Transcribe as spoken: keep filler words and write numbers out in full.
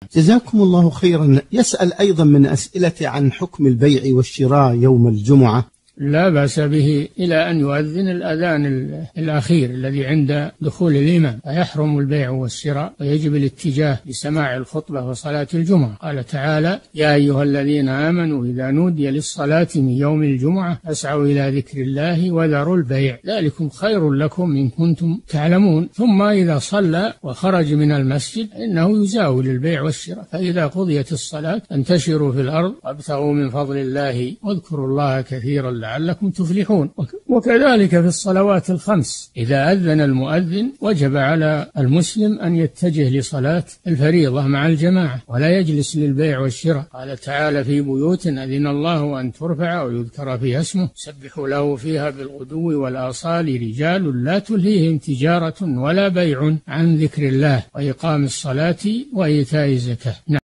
جزاكم الله خيرا. يسأل أيضا من أسئلة عن حكم البيع والشراء يوم الجمعة. لا بأس به إلى أن يؤذن الأذان الأخير الذي عند دخول الإمام، فيحرم البيع والشراء ويجب الاتجاه لسماع الخطبة وصلاة الجمعة. قال تعالى: يا أيها الذين آمنوا إذا نودي للصلاة من يوم الجمعة فاسعوا إلى ذكر الله وذروا البيع ذلكم خير لكم إن كنتم تعلمون. ثم إذا صلى وخرج من المسجد إنه يزاول البيع والشراء. فإذا قضيت الصلاة انتشروا في الأرض وابتغوا من فضل الله واذكروا الله كثيرا لعلكم تفلحون. وكذلك في الصلوات الخمس إذا أذن المؤذن وجب على المسلم أن يتجه لصلاة الفريضة مع الجماعة ولا يجلس للبيع والشراء. قال تعالى: في بيوت أذن الله أن ترفع ويذكر فيها اسمه سبحوا له فيها بالغدو والآصال رجال لا تلهيهم تجارة ولا بيع عن ذكر الله وإقام الصلاة وإيتاء الزكاة.